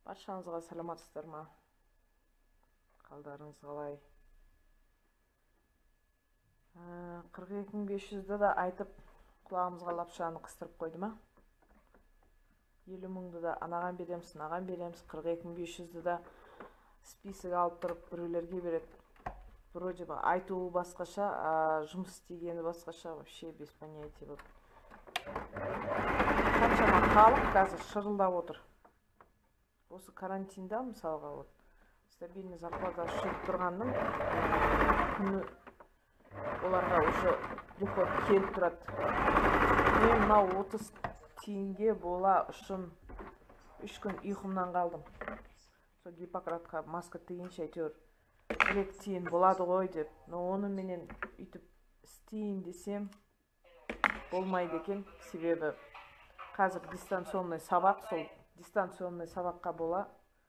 Баршаңызға саламатсыздар ма? Қалдарыңыз қалай? 42.500'ді да айтып, құлағымызға лапшаны қыстырып қойды ма? 50.000'ды да анаған береміз, мынаған береміз. 42.500'ді да список алып тұрып біреулерге береді. Вроде бы айтуы басқаша, жұмыс істегені басқаша, вообще без понятия болды. Қаншама халық қазір шырылдап отыр. Осы карантинда мысалға стабильный зарплата шығып тұрғанның күні оларға уже приход келіп тұрады. Мен мынау 30 теңге бола үшін 3 күн ұйқымнан қалдым. Сол Гиппократқа маска тигенше әйтеуір 1 тиын болады ғой деп. Но оны менен үйтіп істейін десем болмайды екен. Себебі қазір дистанционный сабақ, сол дистанционный сабаққа бола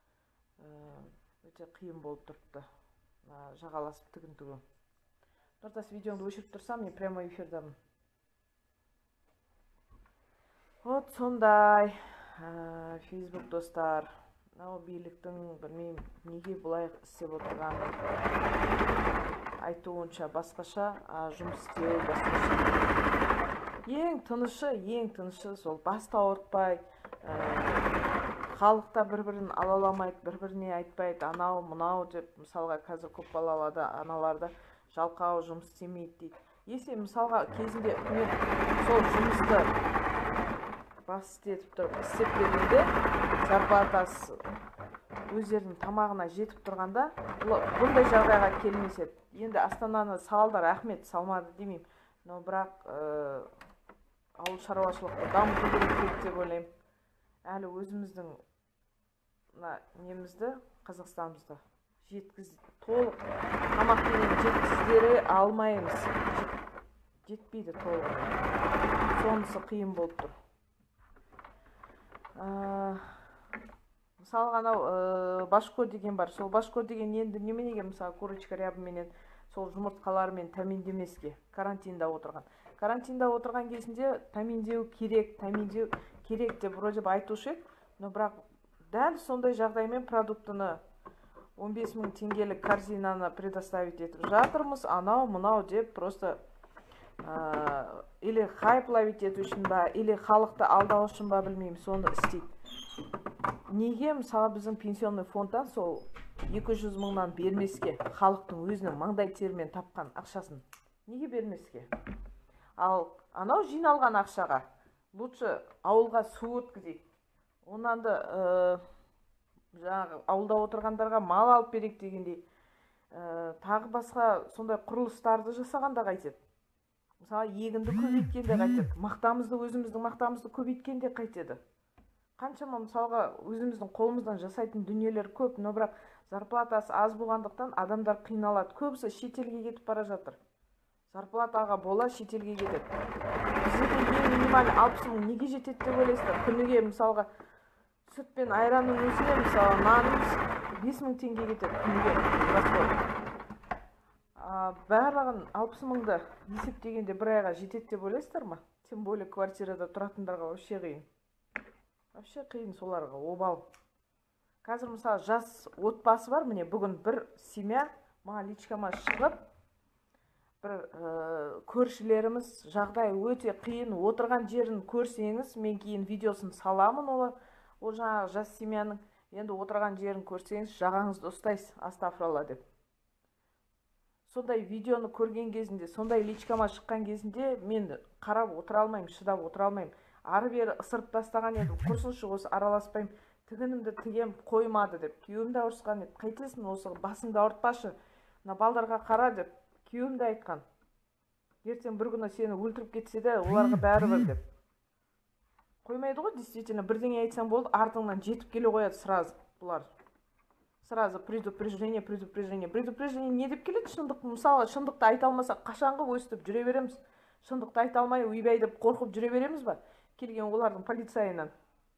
өте қиын болып тұрыпты. Жағаласып тігін тігу. Нұртас, видеоңды өшіріп тұрсам, мен прямо эфирдамын. Вот сондай. Facebook достар. Мынау биліктің білмеймін неге бұлай істеп отырғанын айтуынша басқаша, жұмыс істеу басқаша. Ең тынышы сол басты ауыртпай, халықта бір-бірін алаламайды, бір-біріне айтпайды, анау мынау деп, мысалға қазір көп балаларда аналарда жалқау жұмыс істемейді дейді. Есе мысалға кезінде үкімет сол жұмысты бас істетіп тұрып істеп бергенде, зарплатасы өздерінің тамағына жетіп тұрғанда, бұндай жағдайға келмес еді. Енді Астананы салдар, рахмет, салмады демеймін. Но бірақ ауыл шаруашылықты дамыту керек деп ойлаймын. Әлі өзіміздің немізді, Қазақстанымызды толық тамақпенен жеткіздере алмаймыз. Жетпейді толық. Сонысы қиын болып тұр. Мысалы ғанау башко деген бар. Сол башко деген енді неменеге, мысалы, курочка рябыменен сол жұмыртқаларымен тәмендемеске карантинда отырған. Карантинда отырған кезінде тәмендеу керек деп вроде бы айтушы еді, но бірақ дәл сондай жағдаймен продуктыны 15.000 теңгелік корзинаны предоставить етіп жатырмыз, анау мынау деп просто или хайп ловить ету үшін ба, или халықты алдау үшін ба, білмеймін, соны істейді. Неге мысалы біздің пенсионный фондтан сол 200 мыңнан бермеске, халықтың өзінің маңдай терімен тапқан ақшасын неге бермеске? Ал анау жиналған ақшаға лучше ауылға су өткізейік. Онан да ауылда отырғандарға мал алып берейік дегендей, тағы басқа сондай құрылыстарды жасағанда қайтеді. Мысалы, егінді көбейткенде қайтеді. Өзіміздің мақтамызды көбейткенде қайтеді. Қаншама мысалға өзіміздің қолымыздан жасайтын дүниелер көп, но бірақ зарплатасы аз болғандықтан адамдар қиналады. Көбісі шетелге кетіп бара жатыр. Зарплатаға бола шетелге кетеді. Біздегі ең минимальный 60 мың неге жетеді деп ойлайсыздар? Күніге мысалға сүт пен айранның өзіне мысалы нанымыз 5.000 теңге кетеді күніге. Барлығын 60 мыңды есептегенде бір айға жетеді деп ойлайсыздар ма? Тем более квартирада тұратындарға вообще қиын. Вообще қиын соларға, обал. Қазір мысалы жас отбасы бар, міне бүгін бір семья маған личкама шығып, бір көршілеріміз жағдай өте қиын, отырған жерін көрсеңіз, мен кейін видеосын саламын, ол жаңағы жас семьяның енді отырған жерін көрсеңіз, жағаңызды ұстайсыз, астафыралла деп. Сондай видеоны көрген кезінде, сондай личкама шыққан кезінде мен қарап отыра алмаймын, шыдап отыра алмаймын. Ары бері ысырып тастаған едім, құрсыншы осы араласпаймын, тігінімді тігем қоймады деп. Күйеуім де ұрысқан еді, қайтесің осы басыңды ауыртпашы, мына балдарға қара деп. Күйеуім де айтқан. Ертең бір күні сені өлтіріп кетсе де, оларға бәрібір деп. Қоймайды ғой, действительно, бірдеңе айтсам болды, артыңнан жетіп келе қояды сразу бұлар. Сразу предупреждение. Предупреждение не деп келеді? Шындық, мысалы, шындықты айта алмасақ, қашанғы өстіп жүре береміз? Шындықты айта алмай, үйбай деп қорқып жүре береміз ба? Келген олардың полицайынан.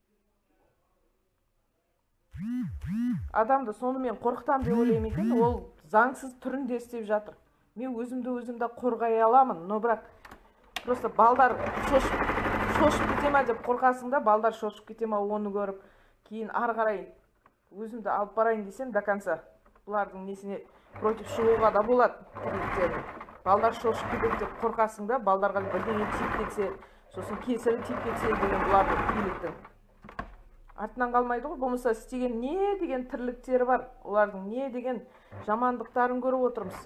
Адамды сонымен қорқытам деп ойлаймын екен, ол заңсыз түрінде істеп жатыр. Мен өзімді қорғай аламын, но бірақ просто балдар шошып кете ма деп қорқасың да, балдар шошып кете ма оны көріп, кейін ары қарай өзімді алып барайын десем до конца бұлардың несіне против шығуға да болады. Балдар шошып кетеді деп қорқасың да, балдарға бірдеңе тиіп кетсе, сосын кесірі тиіп кетсе деген бұлардың биліктің артынан қалмайды ғой. Болмаса істеген не деген тірліктері бар, олардың не деген жамандықтарын көріп отырмыз.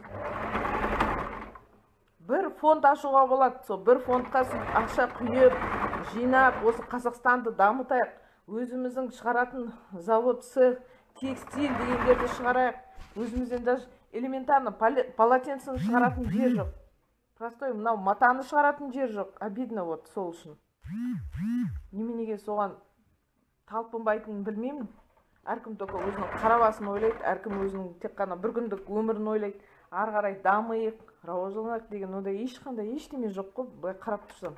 Бір фонд ашуға болады, сол бір фондқа ақша құйып, жинап, осы Қазақстанды дамытайық, өзіміздің шығаратын завод, цех, текстиль дегендерді шығарайық, өзімізден даже элементарно полотенцені шығаратын жер жоқ. Простой мынау матаны шығаратын жер жоқ. Обидно вот сол үшін. Неменеге соған талпынбайтынын білмеймін. Әркім только өзінің қара басын ойлайды, әркім өзінің тек қана бір күндік өмірін ойлайды. Ары қарай дамиық, рауажыланайық деген ондай ешқандай ештеме жоқ қой, былай қарап тұрсам.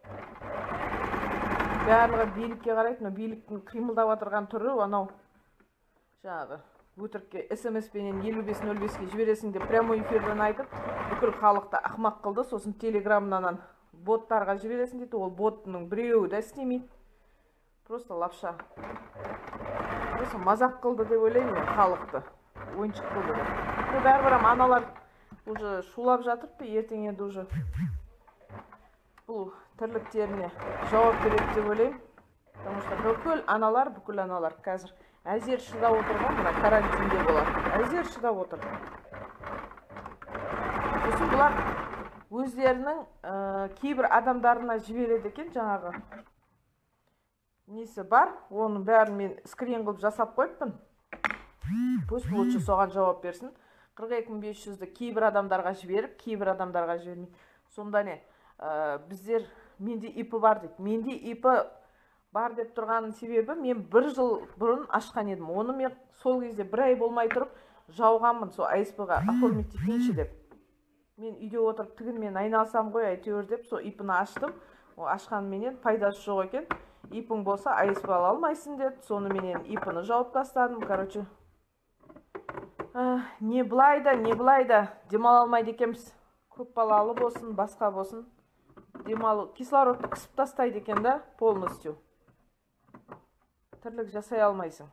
Барлығы билікке қарайды, но биліктің қимылдап отырған түрі анау жаңағы өтірікке SMS-пенен 5505-ке жібересің деп прямой эфирден айтып, бүкіл халықты ақмақ қылды, сосын телеграмнан боттарға жібересің дейді, ол боттың біреуі де істемейді. Просто лапша. Просто мазақ қылды деп ойлаймын мен халықты. Ойыншық қылды деп. Бәрібір аналар уже шулап жатыр, ертең енді уже бұл тірліктеріне жауап береді деп ойлаймын. Потому что бүкіл аналар қазір әзер шыдап отырған, мына карантинде болады. Әзер шыдап отыр. Сосын бұлар өздерінің кейбір адамдарына жібереді екен, жаңағы несі бар, оның бәрін мен скрин қылып жасап қойыппын. Пусть лучше соған жауап берсін. 42500-ді кейбір адамдарға жіберіп, кейбір адамдарға жібермейді. Сонда не, біздер менде ипі бар дейді. Менде ипі бар деп тұрғанның себебі, мен 1 жыл бұрын ашқан едім. Оны мен сол кезде 1 ай болмай тұрып жауғанмын, сол АСП-ға оформить етейінші деп. Мен үйде отырып тігінмен айналсам ғой, әйтеуір деп, сол ипіні аштым. Ашқанменен пайдасы жоқ екен. Ипің болса АСП ала алмайсың деді. Соны менен ипіні жауып тастадым. Короче, не былай да демала алмайды екенбіз. Көп балалы болсын, басқа болсын. Демалу, кислородты қысып тастайды екен да, полностью. Тірлік жасай алмайсың.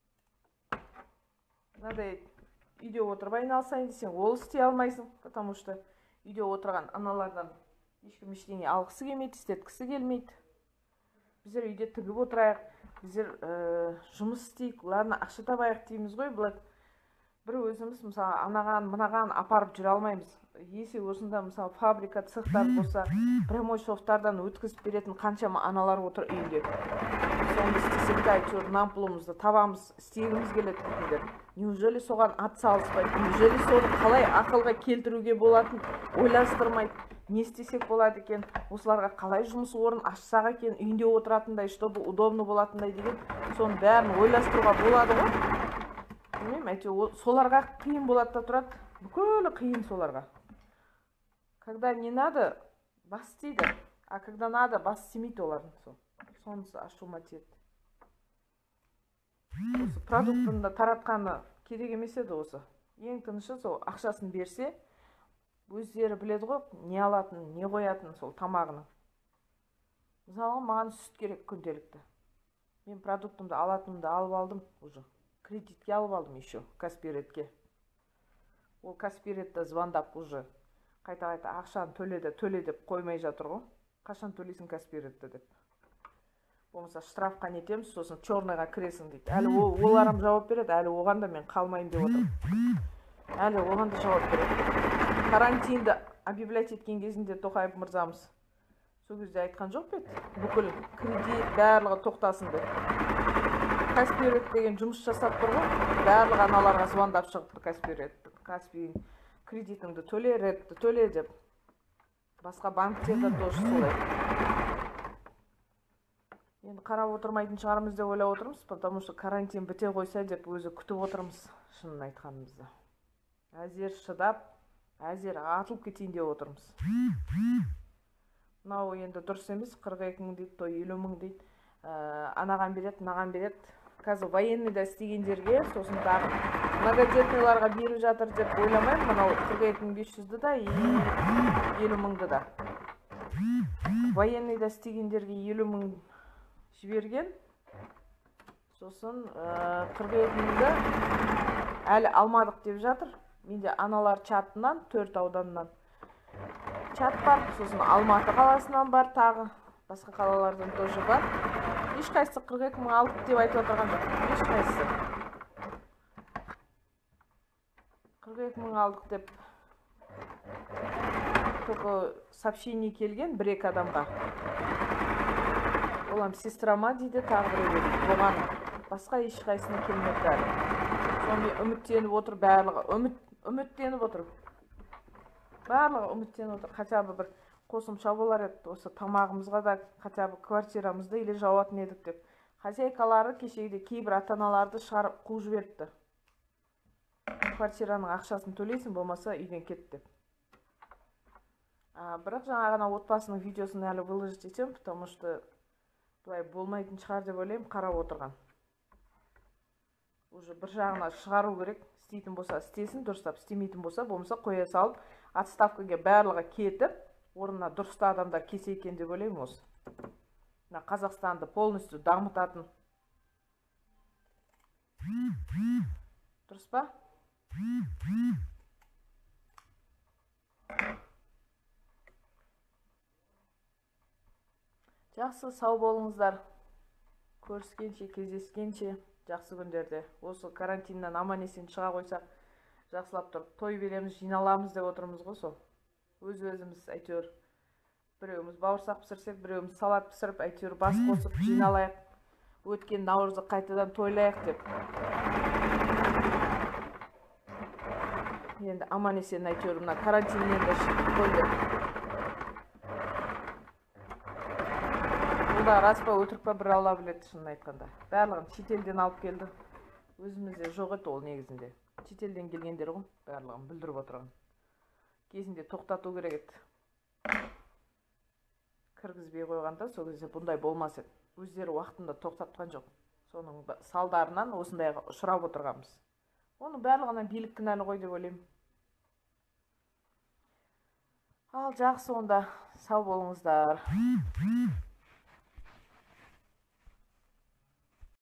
Надай үйде отырып айналсайын десең, ол істей алмайсың, потому что үйде отырған аналардан ешкім ештеңе алғысы келмейді, істеткісі келмейді. Біздер үйде тігіп отырайық, біздер жұмыс істейік, ладно, ақша табайық дейміз ғой, бұлай бір өзіміз мысалы анаған, мынаған апарып жүре алмаймыз. Есе осында мысалы фабрика, цехтар болса, прямой шофтардан өткізіп беретін қаншама аналар отыр үйінде. Соны істесек те әйтеуір нампұлымызды табамыз, істегіміз келеді дейтіндер. Неужели соған ат салыспайды? Неужели соны қалай ақылға келтіруге болатын ойластырмайды? Не істесек болады екен? Осыларға қалай жұмыс орын ашсақ екен, үйінде отыратындай, чтобы удобно болатындай деген, соны бәрін ойластыруға болады ғой. Білмеймін, әйтеуір соларға қиын болады да тұрады. Бүкілі қиын соларға. Когда не надо, бас істейді, а когда надо, бас істемейді олардың. Сонысы ашуыма тиеді. Осы продуктын да таратқаны керек емес еді осы. Ең тынышы сол ақшасын берсе, өздері біледі ғой, не алатын, не қоятын сол тамағының. Мысалы, маған сүт керек күнделікті. Мен продуктымды алатынымды алып алдым уже. Кредитке алып алдым еще, Каспиретке. Ол Каспиретті звондап уже қайта-қайта ақшаны төле деп қоймай жатыр ғой. Қашан төлейсің Каспиретті деп. Болмаса штрафқа нетеміз, сосын черныйға кіресің дейді. Әлі оларым жауап береді, әлі оған да мен қалмайым деп отырмын. Әлі оған да жауап береді. Карантинді объявлять еткен кезінде Тоқаев мырзамыз сол кезде айтқан жоқ бет. Бүкіл кредит барлығы тоқтасын деп. Каспирет деген жұмыс жасап тұр ғой. Барлығы аналарға звондап шығыпты Каспирет. Каспи кредитіңді төле, ретті төле деп. Басқа банктерді тоже солай. Енді қарап отырмайтын шығарымыз деп ойлап отырмыз, потому что карантин біте қойса деп өзі күтіп отырмыз, шынын айтқанымызды. Әзер шыдап, әзер атылып кетейін деп отырмыз. Мынау енді дұрыс емес, 42 мың дейді, той 50 мың дейді. Анаған береді, мынаған береді. Қазір военныйда істегендерге, сосын тағы многодетныйларға беріп жатыр деп ойламаймын. Мынау 42500-ді да, 50 мыңды да. Военныйда істегендерге 50 мың жіберген. Сосын 42 мыңды әлі алмадық деп жатыр. Менде аналар чатынан 4 ауданнан чат бар. Сосын Алматы қаласынан бар, тағы басқа қалалардан тоже бар. Ешқайсысы 42 мың алдық деп айтып отырған жоқ. Ешқайсысы 42 мың алдық деп только сообщение келген бір-екі адамға. Олам сестрама дейді, тағы біреуге дейді. Оған басқа ешқайсына келмеді әлі. Сонымен үміттеніп отыр, барлығы үміттеніп отыр. Барлығы үміттеніп отыр. Хотя бы бір қосымша болар еді. Осы тамағымызға да, хотя бы квартирамызды или жауатын едік деп. Хозяйкалары кешегіде кейбір ата-аналарды шығарып қуып жіберіпті. Квартираның ақшасын төлейсің, болмаса үйден кет деп. Бірақ жаңа ғана отбасының видеосын әлі выложить етем, потому что бұлай болмайтын шығар деп ойлаймын, қарап отырған. Уже бір жағына шығару керек, істейтін болса істесін, дұрыстап істемейтін болса, болмаса қоя салып, отставкаға барлығы кетіп, орнына дұрысты адамдар келсе екен деп ойлаймын осы. Қазақстанды полностью дамытатын. Дұрыс па? Жақсы, сау болыңыздар. Көріскенше, кездескенше, жақсы күндерде. Осы карантиннан аман-есен шыға қойсақ, жақсылап тұрып, той береміз, жиналамыз деп отырмыз ғой сол. Өз-өзіміз әйтеуір біреуіміз бауырсақ пісірсек, біреуіміз салат пісіріп, әйтеуір бас қосып жиналайық. Өткен наурызды қайтадан тойлайық деп. Енді аман-есен әйтеуір мына карантиннен де шығып қойды. Рас па, өтірік па, бір Алла біледі, шынын айтқанда. Барлығын шетелден алып келді. Өзімізде жоқ еді ол негізінде. Шетелден келгендер ғой, барлығын бүлдіріп отырған. Кезінде тоқтату керек еді. Кіргізбей қойғанда, сол кезде бұндай болмас еді. Өздері уақытында тоқтатқан жоқ. Соның салдарынан осындайға ұшырап отырғанбыз. Оның барлығынан билік кінәлі ғой деп ойлаймын. Ал жақсы, онда сау болыңыздар.